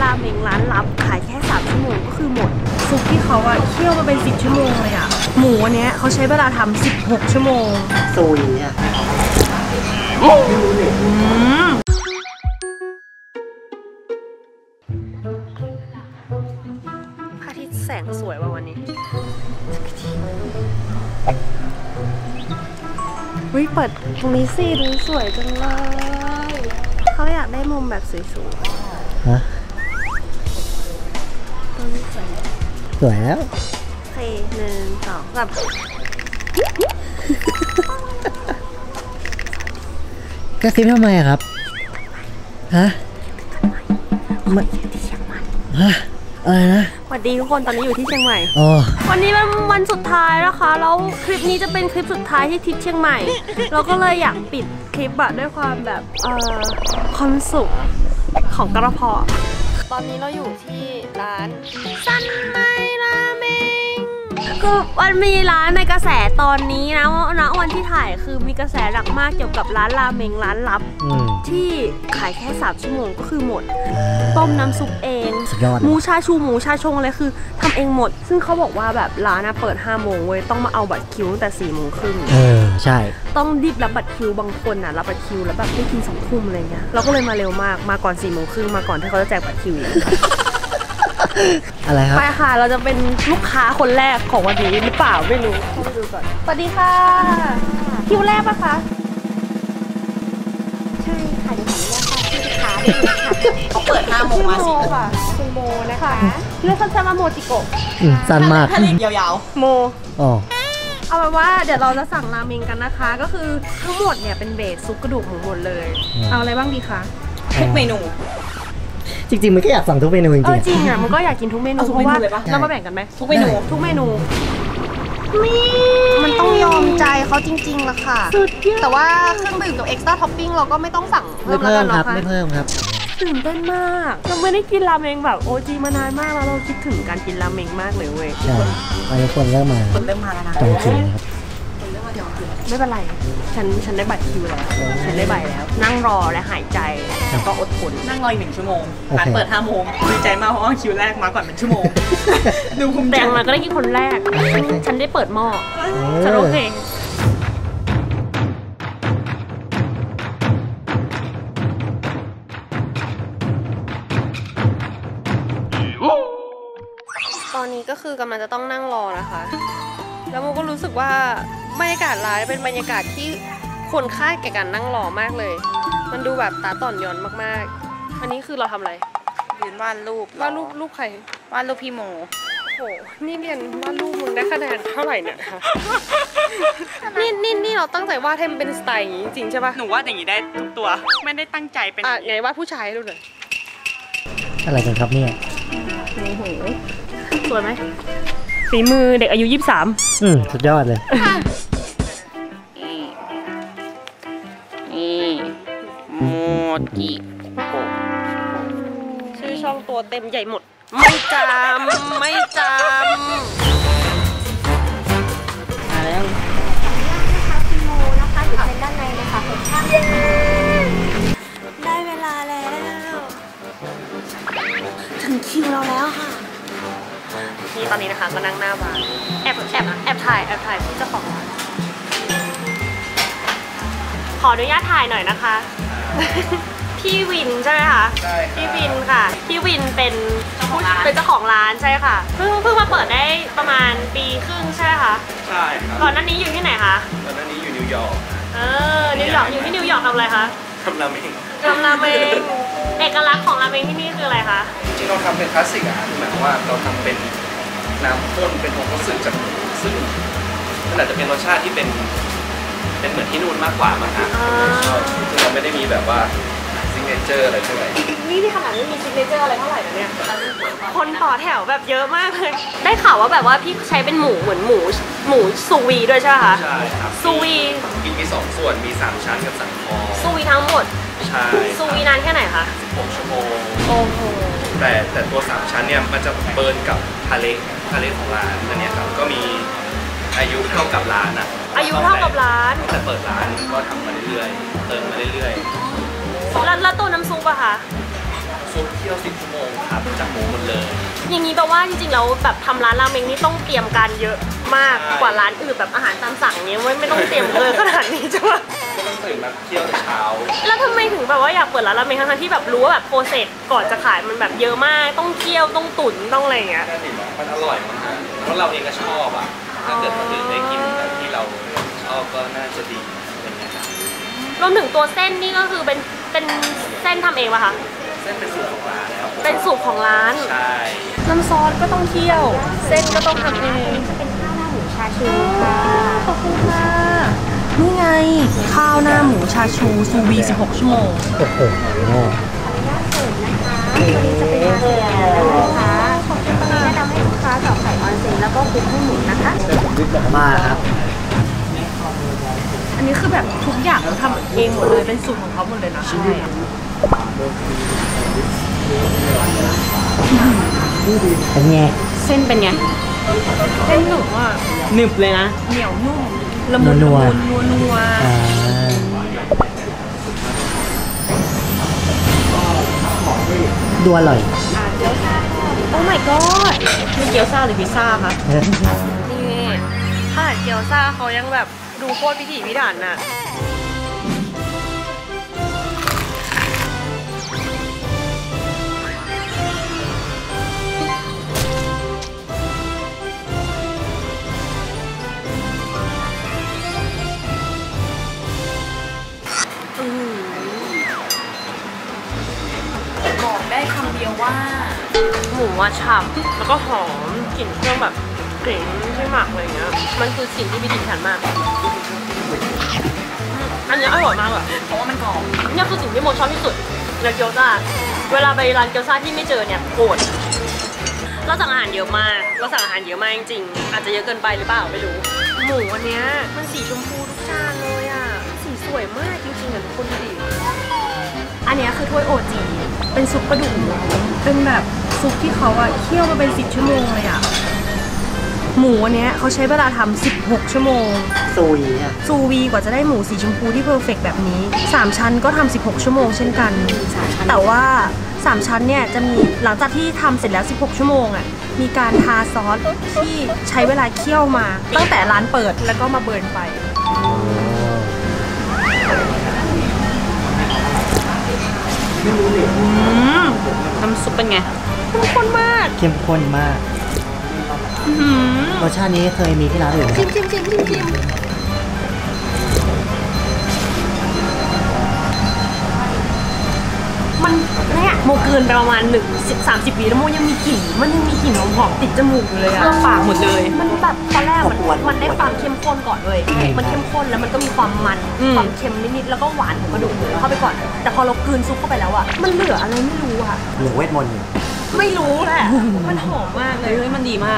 ราเมงร้านลับขายแค่3 ชั่วโมงก็คือหมดซุปที่เขาอะเคี่ยวมาเป็น10 ชั่วโมงเลยอะหมูอันเนี้ยเขาใช้เวลาทำ16 ชั่วโมงซุยอะพระอาทิตย์แสงสวยว่ะวันนี้วิเปิดตรงนี้สิดูสวยจังเลยเขาอยากได้มุมแบบสวยๆฮะตรงนี้สวยสวยแล้วโอเค1 2 3 กระซิบทำไมอะครับฮะมันที่เชียงใหม่ฮะอะไรนะสวัสดีทุกคนตอนนี้อยู่ที่เชียงใหม่วันนี้เป็นวันสุดท้ายนะคะแล้วคลิปนี้จะเป็นคลิปสุดท้ายที่ทริปเชียงใหม่เราก็เลยอยากปิดคลิปอะด้วยความแบบความสุขของกระเพาะตอนนี้เราอยู่ที่ร้านซันไมราเมงก็มันมีร้านในกระแสตอนนี้นะวันที่ถ่ายคือมีกระแสหลักมากเกี่ยวกับร้านราเมงร้านลับที่ขายแค่3 ชั่วโมงก็คือหมดต้มน้ำซุปเองหมูชาชูหมูชาชงอะไรคือทำเองหมดซึ่งเขาบอกว่าแบบร้านนะเปิด5 โมงเว้ยต้องมาเอาบัตรคิวตั้งแต่4 โมงครึ่งใช่ต้องรีบรับบัตรคิวบางคนนะรับบัตรคิวแล้วแบบไม่กิน2 ทุ่มอะไรเงี้ยเราก็เลยมาเร็วมากมาก่อน4 โมงครึ่งมาก่อนที่เขาจะแจกบัตรคิวอะไรครับไปค่ะเราจะเป็นลูกค้าคนแรกของวันนี้หรือเปล่าไม่รู้ต้องดูก่อนสวัสดีค่ะคิวแรกปะคะใช่ค่ะเดี๋ยวขออนุญาตค่ะที่ลูกค้าด้วยค่ะเขาเปิด5 โมงมา10 ค่ะคุณโมนะคะเรียกสั้นๆว่าโมจิโกะสั้นมากถ้าเรียกยาวๆโมเอาเป็นว่าเดี๋ยวเราจะสั่งราเมงกันนะคะก็คือทั้งหมดเนี่ยเป็นเบสซุปกระดูกหมูหมดเลยเอาอะไรบ้างดีคะทุกเมนูจริงๆมันก็อยากสั่งทุกเมนูจริงๆจริงอ่ะมันก็อยากกินทุกเมนูเพราะว่าเรามาแบ่งกันไหมทุกเมนูมันต้องยอมใจเขาจริงๆละค่ะแต่ว่าเครื่องดื่มกับเอ็กซ์ตร้าท็อปปิ้งเราก็ไม่ต้องสั่งเพิ่มครับไม่เพิ่มครับตื่นเต้นมากเราไม่ได้กินราเมงแบบโอจีมานานมากแล้วเราคิดถึงการกินราเมงมากเลยเว้ยใช่ตอนนี้คนเริ่มมาแล้วนะจองคิวครับไม่เป็นไรฉันได้บัตรคิวแล้วฉันได้ใบแล้วนั่งรอและหายใจแล้วก็อดทนนั่งรออีก1 ชั่วโมงร้านเปิด5 โมงดีใจมากเพราะว่าคิวแรกมาก่อนเป็นชั่วโมงดูภูมิใจแต่มาก็ได้กินคนแรกฉันได้เปิดหม้อฉันโอเคตอนนี้ก็คือกำลังจะต้องนั่งรอนะคะแล้วโมก็รู้สึกว่าบรรยากาศร้านเป็นบรรยากาศที่ควรค่าแก่การนั่งรอมากเลยมันดูแบบตาต่อนย้อนมากๆอันนี้คือเราทำอะไรยืนวาดรูปใครวาดรูปพี่โมโหนี่เรียนวาดรูปมึงได้คะแนนเท่าไหร่เนี่ยคะนี่เราตั้งใจวาดให้มันเป็นสไตล์อย่างนี้จริงใช่ปะหนูวาดอย่างนี้ได้ทุกตัวไม่ได้ตั้งใจเป็นไงวาดผู้ชายดูหน่อยอะไรกันครับเนี่ยโอ้โหสวยไหมฝีมือเด็กอายุ23 สุดยอดเลยนี่โมจิโกะชื่อช่องตัวเต็มใหญ่หมดไม่จำมาแล้วนะคะคุณโมนะคะอยู่เส้นด้านในเลยค่ะคุณช่างได้เวลาแล้วถึงคิวเราแล้วค่ะนี่ตอนนี้นะคะก็นั่งหน้าบาร์แอบถ่ายที่เจ้าของร้านขออนุญาตถ่ายหน่อยนะคะพี่วินใช่ไหมคะใช่พี่วินค่ะพี่วินเป็นเจ้าของร้านใช่ค่ะเพิ่งมาเปิดได้ประมาณปีครึ่งใช่ไหมคะใช่ครับก่อนหน้านี้อยู่ที่ไหนคะก่อนหน้านี้อยู่นิวยอร์กนิวยอร์กอยู่ที่นิวยอร์กทำอะไรคะทำราเมงเอกลักษณ์ของราเมงที่นี่คืออะไรคะจริงเราทำเป็นคลาสสิกอ่ะหมายความว่าเราทำเป็นน้ำข้นเป็นโอโคสึจากหมูซึ่งมันอาจจะเป็นรสชาติที่เป็นเหมือนที่นู่นมากกว่ามั้งฮะซึ่งเราไม่ได้มีแบบว่าซิกเนเจอร์อะไรเท่าไหร่นี่ที่ขนาดไม่มีซิกเนเจอร์อะไรเท่าไหร่นะเนี่ยคนต่อแถวแบบเยอะมากเลยได้ข่าวว่าแบบว่าพี่ใช้เป็นหมูเหมือนหมูซูวีด้วยใช่ไหมคะใช่ครับซูวีมี2 ส่วนมี3 ชั้นกับสันคอซูวีทั้งหมดใช่ซูวีนานแค่ไหนคะ 16 ชั่วโมงโอ้โหแต่ตัว3 ชั้นเนี่ยมันจะเบิร์นกับทะเลของร้านนั่นเนี่ยครับก็มีอายุเท่ากับร้านอ่ะอายุเท่ากับร้านแต่เปิดร้านก็ทำมาเรื่อยๆเติมมาเรื่อยๆแล้วตัวน้ำซุปอะคะซซุปเคี่ยว10 ชั่วโมงครับจากหมูหมดเลยอย่างนี้แปลว่าจริงๆแล้วแบบทำร้านราเมงนี่ต้องเตรียมการเยอะมากกว่าร้านอื่นแบบอาหารตามสั่งเนี้ยไม่ต้องเตรียมเลยขนาดนี้ใช่ไหมก็ต้องตื่นมาเคี่ยวแต่เช้าแล้วทำไมถึงแบบว่าอยากเปิดร้านราเมงทั้งๆที่แบบรู้ว่าแบบโปรเซสก่อนจะขายมันแบบเยอะมากต้องเคี่ยวต้องตุ๋นต้องอะไรอย่างเงี้ยนั่นเองมันอร่อยมากเพราะเราเองก็ชอบอ่ะถ้าเกิดคนอื่นได้กินแบบที่เราชอบก็น่าจะดีเป็นไงครับรวมถึงตัวเส้นนี่ก็คือเป็นเส้นทำเองป่ะคะเส้นเป็นสูตรของร้านแล้วเป็นสูตรของร้านใช่น้ำซอสก็ต้องเคี่ยว เส้นก็ต้องทำเองจะเป็นข้าวหน้าหมูชาชูค่ะขอบคุณค่ะนี่ไงข้าวหน้าหมูชาชูซูวี16 ชั่วโมงโอ้โหตัวนี้จะเป็นอาหารนะคะของที่ตอนนี้แนะนำให้ลูกค้าเจาะไข่ออนเซ็นแล้วก็คลุกให้หมูนะคะมาครับอันนี้คือแบบทุกอย่างเขาทำเองหมดเลยเป็นสูตรของเขาหมดเลยนะใช่เป็นไงเส้นเป็นไงเส้นหนึบอ่ะหนึบเลยนะเหนียวนุ่มละมุนนัวนัวอ่าดูอร่อยโอ้ my god นี่เกี๊ยวซ่าหรือพิซซ่าคะนี่ขนาดเกี๊ยวซ่าเขายังแบบดูโคตรพิถีพิถันน่ะบอกได้คำเดียวว่าหมูว่าฉ่ำแล้วก็หอมกลิ่นเครื่องแบบกลิ่นใช่หมักอะไรเงี้ยมันคือสิ่งที่พิถีพิถันมากอันนี้อร่อยมากอะเพราะว่ามันกรอบนี่คือสิ่งที่โมชอบที่สุดในเกี๊ยวซ่าเวลาไปร้านเกี๊ยวซ่าที่ไม่เจอเนี่ยโกรธเราสั่งอาหารเยอะมากจริงๆอาจจะเยอะเกินไปหรือเปล่าไม่รู้หมูอันเนี้ยมันสีชมพูทุกจานเลยอะสีสวยมากจริงๆเหมือนคนดูดิอันเนี้ยคือถ้วยโอจีเป็นซุปกระดูกหมูเป็นแบบซุปที่เขาอะเคี่ยวมาเป็น10 ชั่วโมงเลยอะหมูอันเนี้ยเขาใช้เวลาทำ16 ชั่วโมงซุยอ่ะซูวีกว่าจะได้หมูสีชมพูที่เพอร์เฟกต์แบบนี้3 ชั้นก็ทำ16 ชั่วโมงเช่นกันแต่ว่า3 ชั้นเนี่ยจะมีหลังจากที่ทำเสร็จแล้ว16 ชั่วโมงอ่ะมีการทาซอสที่ใช้เวลาเคี่ยวมาตั้งแต่ร้านเปิดแล้วก็มาเบิร์นไปน้ำซุปเป็นไงเข้มข้นมากเข้มข้นมากรสชาตินี้เคยมีที่ร้านอื่นไหมชิมมันเนี่ยโมเกินไปประมาณ30 วิแล้วโมยังมีกลิ่นมันยังมีกลิ่นหอมๆติดจมูกอยู่เลยอะปากหมดเลยมันแบบตอนแรกมันได้ความเข้มข้นก่อนเลยมันเข้มข้นแล้วมันก็มีความมันความเค็มนิดๆแล้วก็หวานของกระดูกหมูเข้าไปก่อน แต่พอเรากลืนซุปเข้าไปแล้วอะมันเหลืออะไรไม่รู้อะหรือเวทมนต์อยู่ไม่รู้แหละ มันหอมมากเลยเฮ้ยมันดีมาก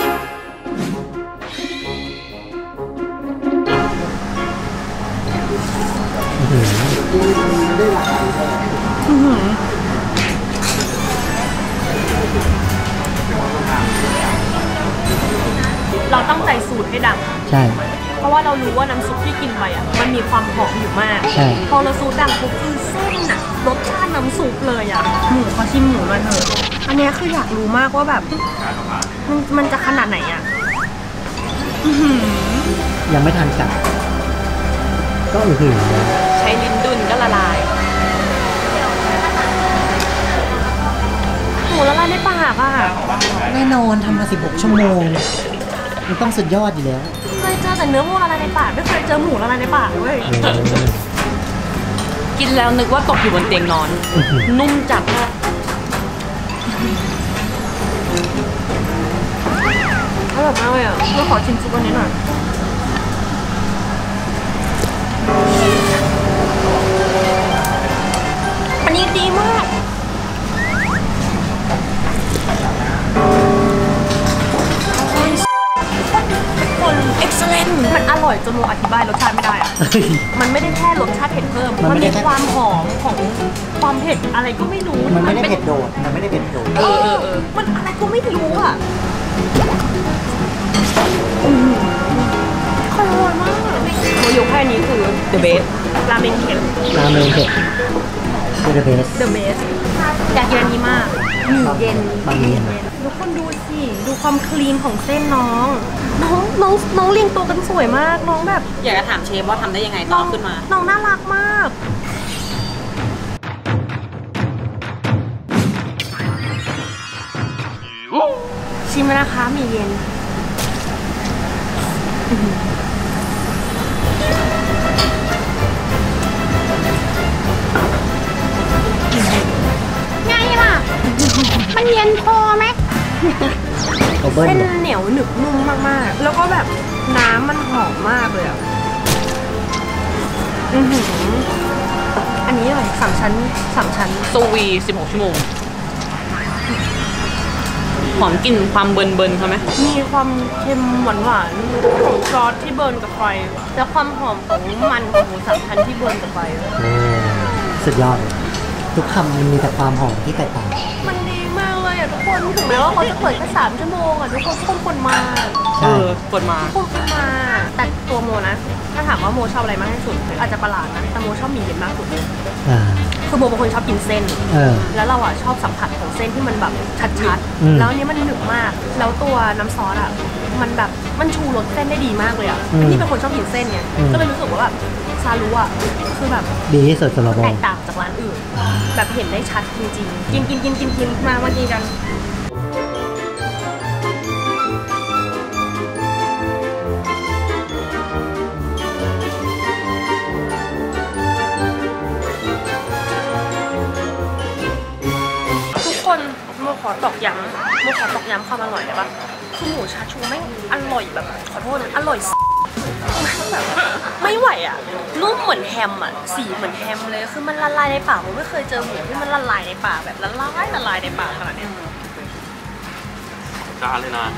เราตั้งใจสูตรให้ดังใช่เพราะว่าเรารู้ว่าน้ำซุปที่กินไปอ่ะมันมีความหอมอยู่มากใช่พอเราสูตรดังปุ๊บคือเส้นอ่ะรสชาติน้ำซุปเลยอ่ะหมูขอชิมหมูมาเถอะอันเนี้ยคืออยากรู้มากว่าแบบมันจะขนาดไหนอ่ะยังไม่ทันกลับก็ใช้ลิ้นดุนก็ละลายหมูละลายในปากอ่ะแน่นอนทำมา16 ชั่วโมง มันต้องสุดยอดอยู่แล้วเคยเจอแต่เนื้อหมูละลายในปากไม่เคยเจอหมูละลายในปากเว้ยกินแล้วนึกว่าตกอยู่บนเตียงนอน นุ่มจัดมากอร่อยมากเลยอ่ะเราขอชิมซุปอันนี้หน่อยอันนี้ดีมากคนเอ็กซ์แลนต์มันอร่อยจนโมอธิบายรสชาติไม่ได้อะมันไม่ได้แค่รสชาติเผ็ดเพิ่มมันมันไม่ได้มีแค่ความหอมของความเผ็ดอะไรก็ไม่รู้มันไม่ได้ป็นเผ็ดโดด มันไม่ได้เผ็ดโดดมันอะไรก็ไม่รู้อ่ะอร่อยมากโมยกแค่นี้คือ The best ราเมงเค็มราเมงเผ็ดคือ the best the best อยากกินอันนี้มากหมี่เย็นบะหมี่เย็นทุกคนดูสิดูความคลีนของเส้นน้องเรียงตัวกันสวยมากน้องแบบอยากจะถามเชฟว่าทำได้ยังไงตอนขึ้นมาน้องน่ารักมากชิมแล้วนะคะหมี่เย็นไงล่ะมันเย็นพอไหมเส้นเหนียวหนึบนุ่มมากๆแล้วก็แบบน้ำมันหอมมากเลยอ่ะอันนี้เลยสามชั้นซูวี16 ชั่วโมงหอมกลิ่นความเบิร์นเขาไหมมีความเค็มหวานๆของซอสที่เบิร์นกับไฟแล้วความหอมของมันของหมูสามชั้นที่เบิร์นกับไฟสุดยอดทุกคำมันมีแต่ความหอมที่แตกต่างมันดีมากเลยอ่ะทุกคนถึงแม้ว่าเขาจะเปิดแค่3 ชั่วโมงอ่ะทุกคนมาคนมาแต่ตัวโมนะถ้าถามว่าโมชอบอะไรมากที่สุดอาจจะประหลาดนะแต่โมชอบหมี่เย็นมากสุดเลยคือโมเป็นคนชอบกินเส้นแล้วเราอ่ะชอบสัมผัสของเส้นที่มันแบบชัดๆแล้วอันนี้มันหนึบมากแล้วตัวน้ำซอสอ่ะมันแบบมันชูรสเส้นได้ดีมากเลยอ่ะนี่เป็นคนชอบกินเส้นเนี่ยก็เลยรู้สึกว่าแบบซาลุอ่ะคือแบบดีที่สุดสำหรับโมแตกต่างจากร้านอื่นแบบเห็นได้ชัดจริงๆกินมากินกันโมขอตอกย้ำความอร่อยได้ปะคือหมูชาชูไม่อร่อยแบบขอโทษนะอร่อยแบบไม่ไหวอ่ะนุ่มเหมือนแฮมอ่ะสีเหมือนแฮมเลยคือมันละลายในปากผมไม่เคยเจอหมูที่มันละลายในปากแบบละลายในปากขนาดนี้จานเลยนะ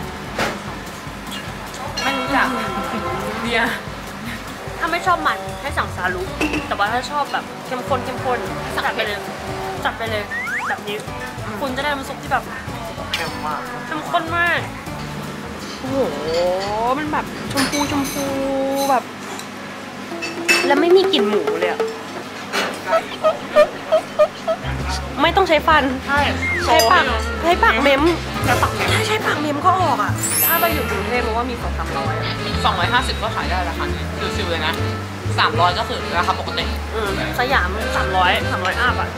ไม่รู้จักเนี่ยถ้าไม่ชอบมันให้สั่งซาลุแต่ว่าถ้าชอบแบบเข้มข้นจัดไปเลยแบบนี้คุณจะได้น้ำซุปที่แบบเข้มข้นมากโอ้โหมันแบบชมพูแบบแล้วไม่มีกลิ่นหมูเลยอะไม่ต้องใช้ฟันใช้ปากเม้มใช้ปากเม้มก็ออกอะถ้าเราอยู่กรุงเทพมันว่ามี 250ก็ขายได้ราคานี้ชิวๆเลยนะ300ก็คือราคาปกติสยาม300อัพอะ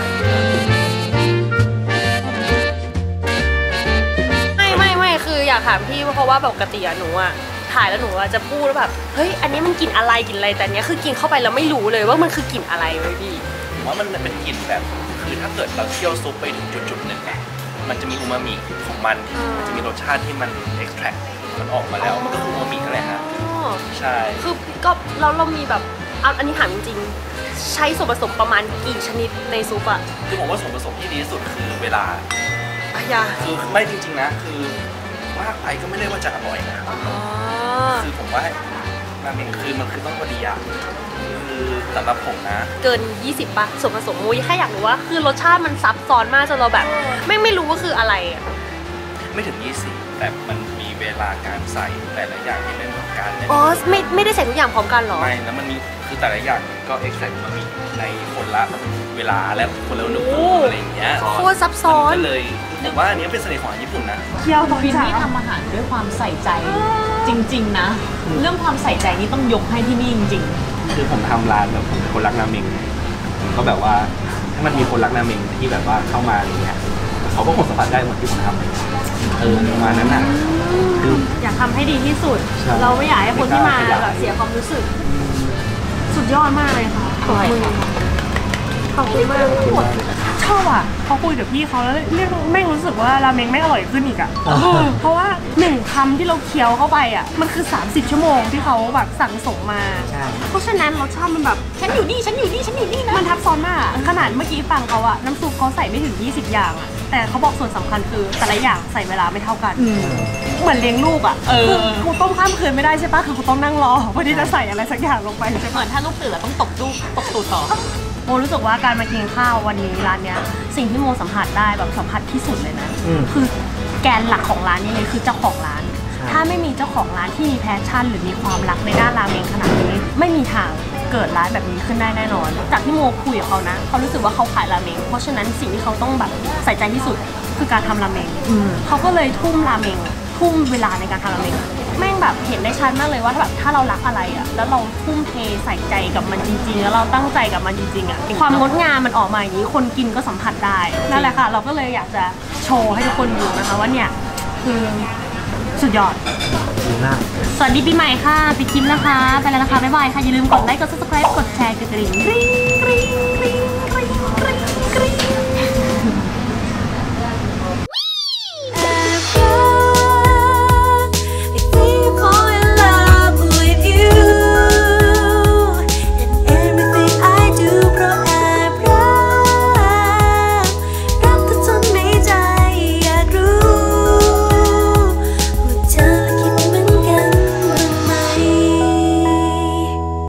ไม่คืออยากถามพี่เพราะว่าปกติอะหนูอะถ่ายแล้วหนูจะพูดแบบเฮ้ยอันนี้มันกลิ่นอะไรแต่เนี้ยคือกินเข้าไปแล้วไม่รู้เลยว่ามันคือกลิ่นอะไรเลยพี่ผมว่ามันเป็นกลิ่นแบบคือถ้าเกิดเราเคี่ยวซุปไปถึงจุดหนึ่งอะมันจะมีอูมามิของมันจะมีรสชาติที่มันเอ็กแทรคมันออกมาแล้วมันก็คืออูมามินั่นแหละฮะใช่คือก็เรามีแบบอันนี้ถามจริงๆใช้ส่วนผสมประมาณกี่ชนิดในซุปอะคือผมว่าส่วนผสมที่ดีที่สุดคือเวลาคือไม่จริงๆนะคือมากไปก็ไม่ได้ว่าจะอร่อยนะคือผมว่าราเมงคือมันคือต้องพอดีอะคือสำหรับผมนะเกิน20ป่ะส่วนผสมมุ้ยแค่อยากรู้ว่าคือรสชาติมันซับซ้อนมากจนเราแบบไม่รู้ว่าคืออะไรอะไม่ถึง20แต่มันมีเวลาการใส่แต่ละอย่างที่ไม่เหมือนกันไม่ได้ใส่ทุกอย่างพร้อมกันหรอไม่แล้วมันมีคือแต่ละอย่างก็เอ็กซ์แทรคมันมีในคนละเวลาและคนละอุณหภูมิอะไรอย่างเงี้ยโคตรซับซ้อนเลยผมว่าอันนี้เป็นเสน่ห์ของญี่ปุ่นนะเคี่ยวบินนี่ทำอาหารด้วยความใส่ใจจริงๆนะเรื่องความใส่ใจนี่ต้องยกให้ที่นี่จริงๆคือผมทำร้านแบบผมเป็นคนรักราเมงผมก็แบบว่าถ้ามันมีคนรักราเมงที่แบบว่าเข้ามาอย่างเงี้ยเขาก็คงสัมผัสได้หมดที่ผมทำประมาณนั้นน่ะคืออยากทำให้ดีที่สุดเราไม่อยากให้คนที่มาแบบเสียความรู้สึกสุดยอดมากเลยค่ะขอบคุณมากชอบอ่ะเขาคุยกับพี่เขาแล้วเรื่องแม่งรู้สึกว่าราเมงไม่อร่อยขึ้นอีกอ่ะเพราะว่า1 คำที่เราเคี้ยวเข้าไปอ่ะมันคือ30 ชั่วโมงที่เขาแบบสั่งสมมาเพราะฉะนั้นรสชาติมันแบบฉันอยู่นี่นะมันทับซ้อนมากขนาดเมื่อกี้ฟังเขาอ่ะน้ำซุปเขาใส่ไม่ถึง20 อย่างอ่ะแต่เขาบอกส่วนสำคัญคือแต่ละอย่างใส่เวลาไม่เท่ากันเหมือนเลี้ยงลูกอ่ะกูต้มข้ามคืนไม่ได้ใช่ปะคือกูต้องนั่งรอเพื่อที่จะใส่อะไรสักอย่างลงไปเหมือนถ้าลูกตื่นแล้วต้องตบตูดต่อโมรู้สึกว่าการมากินข้าววันนี้ร้านเนี้ยสิ่งที่โมสัมผัสได้แบบสัมผัสที่สุดเลยนะคือแกนหลักของร้านนี้เลยคือเจ้าของร้านถ้าไม่มีเจ้าของร้านที่มีแพชชั่นหรือมีความรักในด้านราเมงขนาดนี้ไม่มีทางเกิดร้านแบบนี้ขึ้นได้แน่นอนจากที่โมคุยกับเขานะเขารู้สึกว่าเขาขายราเมงเพราะฉะนั้นสิ่งที่เขาต้องแบบใส่ใจที่สุดคือการทำราเมงเขาก็เลยทุ่มราเมงทุ่มเวลาในการทำราเมงแม่งแบบเห็นได้ชัดมากเลยว่าแบบถ้าเรารักอะไรอะแล้วเราทุ่มเทใส่ใจกับมันจริงๆแล้วเราตั้งใจกับมันจริงๆอะความงดงามมันออกมาอย่างนี้คนกินก็สัมผัสได้นั่นแหละค่ะเราก็เลยอยากจะโชว์ให้ทุกคนดูนะคะว่าเนี่ยคือสุดยอดดีมากสวัสดีปีใหม่ค่ะปิดคลิปนะคะไปแล้วนะคะบ๊ายบายค่ะอย่าลืมกดไลค์กด subscribe กดแชร์กดกระดิ่งกริ๊งกริ๊งกริ๊ง